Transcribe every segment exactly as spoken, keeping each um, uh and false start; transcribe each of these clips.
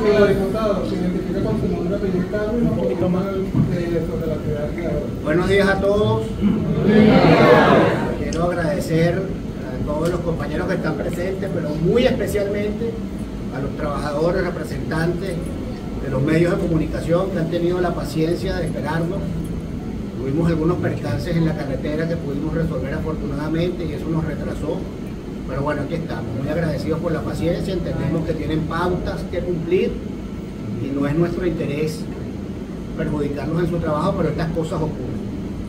Señor diputado, se identifica con su nombre, apellido y cargo y un poquito más eh, sobre la actividad que ahora. Buenos días a todos. Quiero agradecer a todos los compañeros que están presentes, pero muy especialmente a los trabajadores, representantes de los medios de comunicación que han tenido la paciencia de esperarnos. Tuvimos algunos percances en la carretera que pudimos resolver afortunadamente y eso nos retrasó. Pero bueno, aquí estamos, muy agradecidos por la paciencia, entendemos que tienen pautas que cumplir y no es nuestro interés perjudicarnos en su trabajo, pero estas cosas ocurren.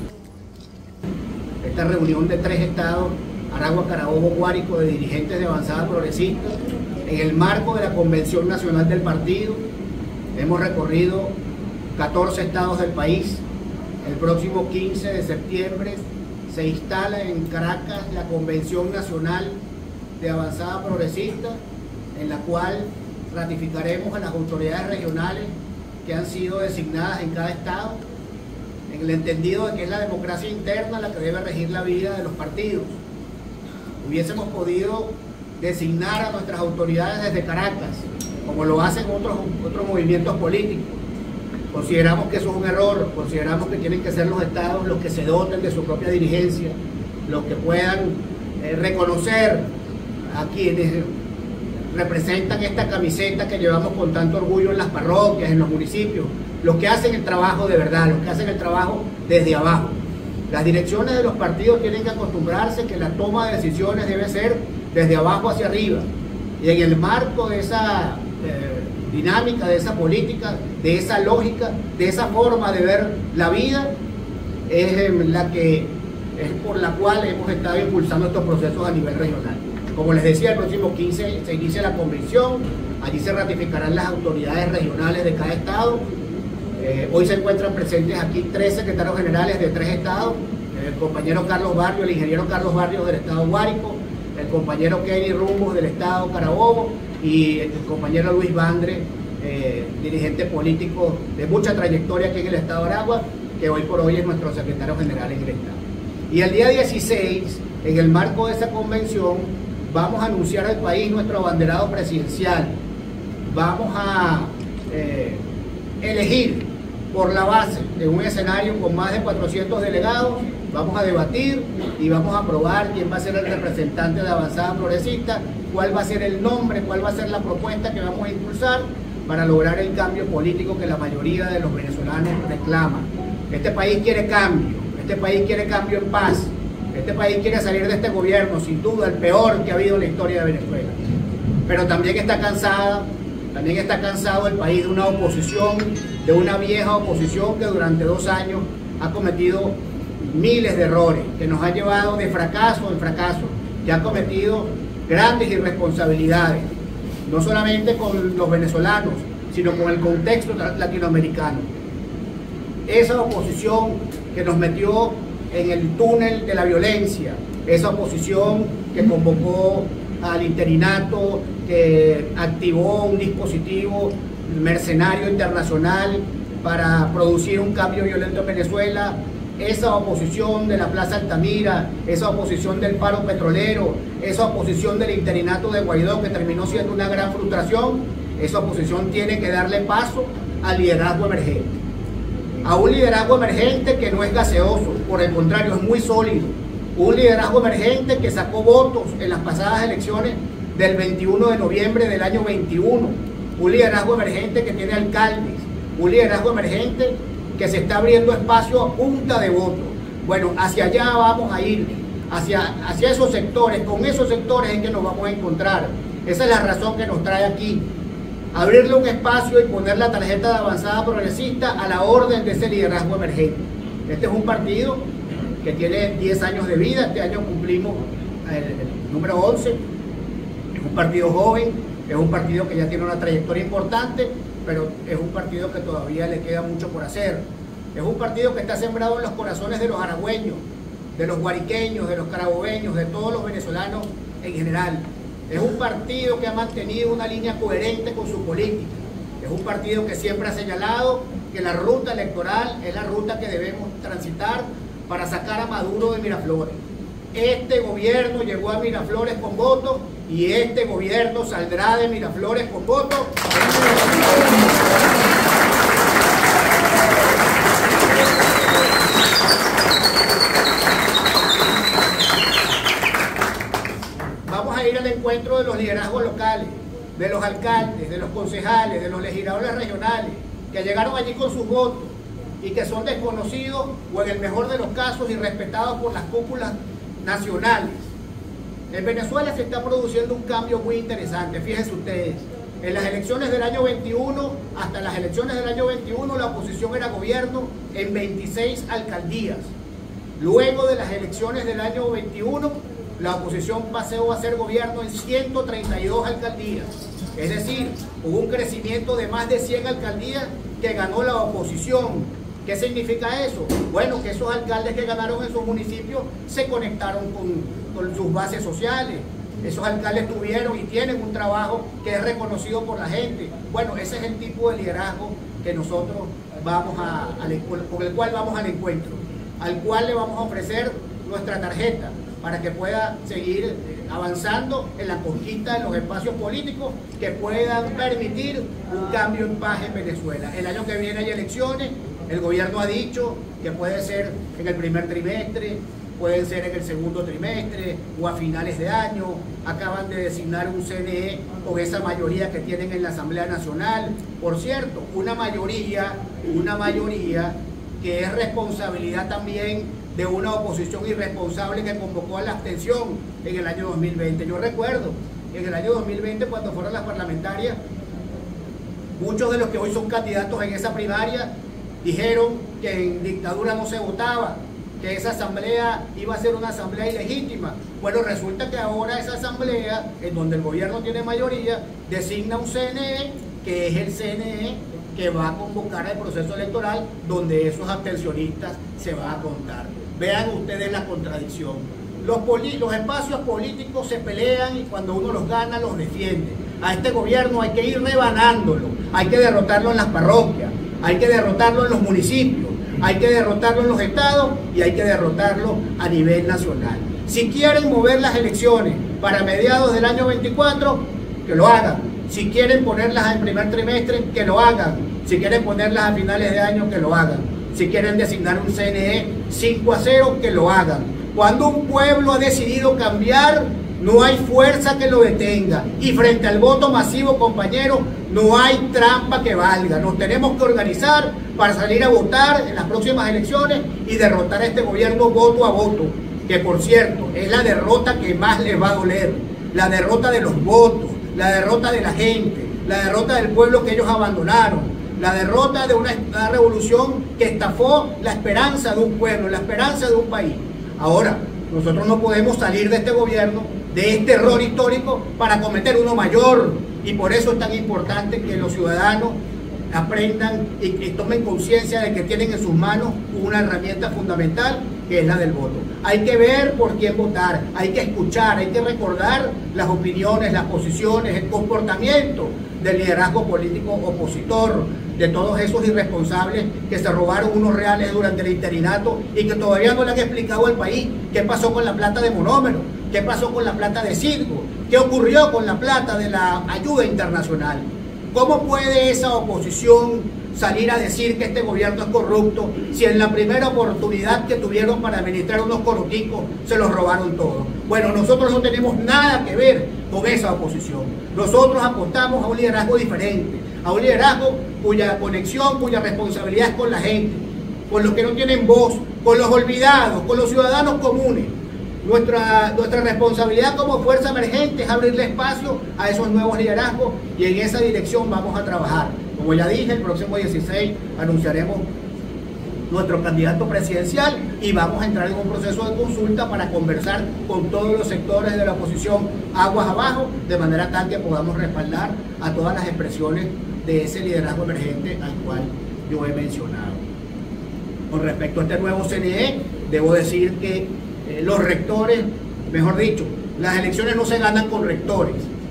Esta reunión de tres estados, Aragua, Carabobo, Guárico, de dirigentes de Avanzada Progresista, en el marco de la Convención Nacional del Partido, hemos recorrido catorce estados del país. El próximo quince de septiembre se instala en Caracas la Convención Nacional de Avanzada Progresista, en la cual ratificaremos a las autoridades regionales que han sido designadas en cada estado, en el entendido de que es la democracia interna la que debe regir la vida de los partidos. Hubiésemos podido designar a nuestras autoridades desde Caracas, como lo hacen otros, otros movimientos políticos. Consideramos que eso es un error, consideramos que tienen que ser los estados los que se doten de su propia dirigencia, los que puedan eh, reconocer a quienes representan esta camiseta que llevamos con tanto orgullo en las parroquias, en los municipios, los que hacen el trabajo de verdad, los que hacen el trabajo desde abajo. Las direcciones de los partidos tienen que acostumbrarse que la toma de decisiones debe ser desde abajo hacia arriba, y en el marco de esa eh, dinámica, de esa política, de esa lógica, de esa forma de ver la vida, es la que es por la cual hemos estado impulsando estos procesos a nivel regional. Como les decía, el próximo quince se inicia la convención, allí se ratificarán las autoridades regionales de cada estado. Eh, hoy se encuentran presentes aquí tres secretarios generales de tres estados, el compañero Carlos Barrios, el ingeniero Carlos Barrios del estado Guárico, el compañero Kenny Rumbos del estado Carabobo y el compañero Luis Vandre, eh, dirigente político de mucha trayectoria aquí en el estado de Aragua, que hoy por hoy es nuestro secretario general en el estado. Y el día dieciséis, en el marco de esa convención, vamos a anunciar al país nuestro abanderado presidencial. Vamos a eh, elegir por la base de un escenario con más de cuatrocientos delegados, vamos a debatir y vamos a aprobar quién va a ser el representante de Avanzada Progresista, cuál va a ser el nombre, cuál va a ser la propuesta que vamos a impulsar para lograr el cambio político que la mayoría de los venezolanos reclaman. Este país quiere cambio, este país quiere cambio en paz, este país quiere salir de este gobierno, sin duda el peor que ha habido en la historia de Venezuela. Pero también está cansada, también está cansado el país de una oposición, de una vieja oposición que durante dos años ha cometido miles de errores, que nos ha llevado de fracaso en fracaso, que ha cometido grandes irresponsabilidades, no solamente con los venezolanos, sino con el contexto latinoamericano. Esa oposición que nos metió en el túnel de la violencia, esa oposición que convocó al interinato, que activó un dispositivo mercenario internacional para producir un cambio violento en Venezuela, esa oposición de la Plaza Altamira, esa oposición del paro petrolero, esa oposición del interinato de Guaidó que terminó siendo una gran frustración, esa oposición tiene que darle paso al liderazgo emergente. A un liderazgo emergente que no es gaseoso, por el contrario es muy sólido. Un liderazgo emergente que sacó votos en las pasadas elecciones del veintiuno de noviembre del año veintiuno. Un liderazgo emergente que tiene alcaldes. Un liderazgo emergente que se está abriendo espacio a punta de votos. Bueno, hacia allá vamos a ir, hacia, hacia esos sectores, con esos sectores en que nos vamos a encontrar. Esa es la razón que nos trae aquí. Abrirle un espacio y poner la tarjeta de Avanzada Progresista a la orden de ese liderazgo emergente. Este es un partido que tiene diez años de vida, este año cumplimos el, el número once, es un partido joven, es un partido que ya tiene una trayectoria importante, pero es un partido que todavía le queda mucho por hacer. Es un partido que está sembrado en los corazones de los aragüeños, de los guariqueños, de los carabobeños, de todos los venezolanos en general. Es un partido que ha mantenido una línea coherente con su política. Es un partido que siempre ha señalado que la ruta electoral es la ruta que debemos transitar para sacar a Maduro de Miraflores. Este gobierno llegó a Miraflores con votos y este gobierno saldrá de Miraflores con votos. de los alcaldes, de los concejales, de los legisladores regionales, que llegaron allí con sus votos y que son desconocidos o en el mejor de los casos irrespetados por las cúpulas nacionales. En Venezuela se está produciendo un cambio muy interesante, fíjense ustedes. En las elecciones del año veintiuno, hasta las elecciones del año veintiuno, la oposición era gobierno en veintiséis alcaldías. Luego de las elecciones del año veintiuno, la oposición pasó a ser gobierno en ciento treinta y dos alcaldías. Es decir, hubo un crecimiento de más de cien alcaldías que ganó la oposición. ¿Qué significa eso? Bueno, que esos alcaldes que ganaron en sus municipios se conectaron con, con sus bases sociales. Esos alcaldes tuvieron y tienen un trabajo que es reconocido por la gente. Bueno, ese es el tipo de liderazgo que nosotros vamos a, al, con el cual vamos al encuentro, al cual le vamos a ofrecer nuestra tarjeta para que pueda seguir avanzando en la conquista de los espacios políticos que puedan permitir un cambio en paz en Venezuela. El año que viene hay elecciones, el gobierno ha dicho que puede ser en el primer trimestre, pueden ser en el segundo trimestre o a finales de año. Acaban de designar un C N E con esa mayoría que tienen en la Asamblea Nacional. Por cierto, una mayoría, una mayoría que es responsabilidad también de una oposición irresponsable que convocó a la abstención en el año dos mil veinte. Yo recuerdo, en el año dos mil veinte, cuando fueron las parlamentarias, muchos de los que hoy son candidatos en esa primaria dijeron que en dictadura no se votaba, que esa asamblea iba a ser una asamblea ilegítima. Bueno, resulta que ahora esa asamblea, en donde el gobierno tiene mayoría, designa un C N E, que es el C N E que va a convocar al proceso electoral, donde esos abstencionistas se van a contar. Vean ustedes la contradicción. Los, los espacios políticos se pelean y cuando uno los gana, los defiende. A este gobierno hay que ir rebanándolo, hay que derrotarlo en las parroquias, hay que derrotarlo en los municipios, hay que derrotarlo en los estados y hay que derrotarlo a nivel nacional. Si quieren mover las elecciones para mediados del año veinticuatro, que lo hagan. Si quieren ponerlas en primer trimestre, que lo hagan. Si quieren ponerlas a finales de año, que lo hagan. Si quieren designar un C N E cinco a cero, que lo hagan. Cuando un pueblo ha decidido cambiar, no hay fuerza que lo detenga. Y frente al voto masivo, compañeros, no hay trampa que valga. Nos tenemos que organizar para salir a votar en las próximas elecciones y derrotar a este gobierno voto a voto, que por cierto es la derrota que más les va a doler, la derrota de los votos, la derrota de la gente, la derrota del pueblo que ellos abandonaron, la derrota de una, una revolución que estafó la esperanza de un pueblo, la esperanza de un país. Ahora, nosotros no podemos salir de este gobierno, de este error histórico, para cometer uno mayor, y por eso es tan importante que los ciudadanos aprendan y, y tomen conciencia de que tienen en sus manos una herramienta fundamental, que es la del voto. Hay que ver por quién votar, hay que escuchar, hay que recordar las opiniones, las posiciones, el comportamiento del liderazgo político opositor, de todos esos irresponsables que se robaron unos reales durante el interinato y que todavía no le han explicado al país qué pasó con la plata de Monómero, qué pasó con la plata de Citgo, qué ocurrió con la plata de la ayuda internacional. ¿Cómo puede esa oposición salir a decir que este gobierno es corrupto si en la primera oportunidad que tuvieron para administrar unos coroticos se los robaron todos? Bueno, nosotros no tenemos nada que ver con esa oposición. Nosotros apostamos a un liderazgo diferente, a un liderazgo cuya conexión, cuya responsabilidad es con la gente, con los que no tienen voz, con los olvidados, con los ciudadanos comunes. Nuestra, nuestra responsabilidad como fuerza emergente es abrirle espacio a esos nuevos liderazgos y en esa dirección vamos a trabajar. Como ya dije, el próximo dieciséis anunciaremos nuestro candidato presidencial y vamos a entrar en un proceso de consulta para conversar con todos los sectores de la oposición aguas abajo, de manera tal que podamos respaldar a todas las expresiones de ese liderazgo emergente al cual yo he mencionado. Con respecto a este nuevo C N E, debo decir que eh, los rectores, mejor dicho, las elecciones no se ganan con rectores,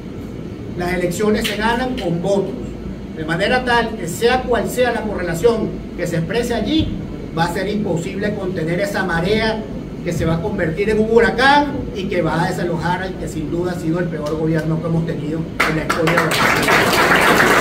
las elecciones se ganan con votos, de manera tal que sea cual sea la correlación que se exprese allí, va a ser imposible contener esa marea que se va a convertir en un huracán y que va a desalojar al que sin duda ha sido el peor gobierno que hemos tenido en la historia de la nación.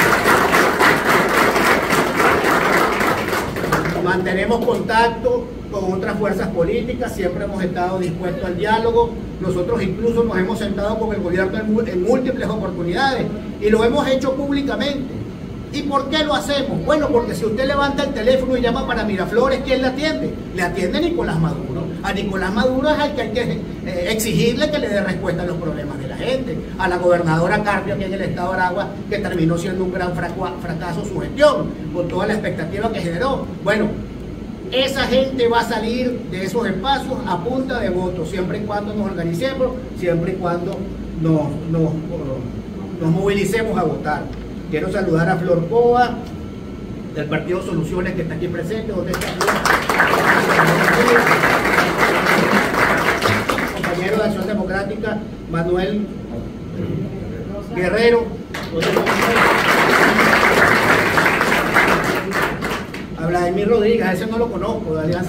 Mantenemos contacto con otras fuerzas políticas, siempre hemos estado dispuestos al diálogo. Nosotros incluso nos hemos sentado con el gobierno en, en múltiples oportunidades y lo hemos hecho públicamente. ¿Y por qué lo hacemos? Bueno, porque si usted levanta el teléfono y llama para Miraflores, ¿quién le atiende? Le atiende Nicolás Maduro. A Nicolás Maduro es al que hay que eh, exigirle que le dé respuesta a los problemas de la gente. A la gobernadora Carpio, aquí en el estado de Aragua, que terminó siendo un gran fracaso su gestión, con toda la expectativa que generó. Bueno, esa gente va a salir de esos espacios a punta de votos, siempre y cuando nos organicemos, siempre y cuando nos, nos, nos movilicemos a votar. Quiero saludar a Flor Coa, del Partido Soluciones, que está aquí presente. ¿Dónde está Flor? Compañero de Acción Democrática, Manuel Guerrero. A Vladimir Rodríguez, ese no lo conozco, de Alianza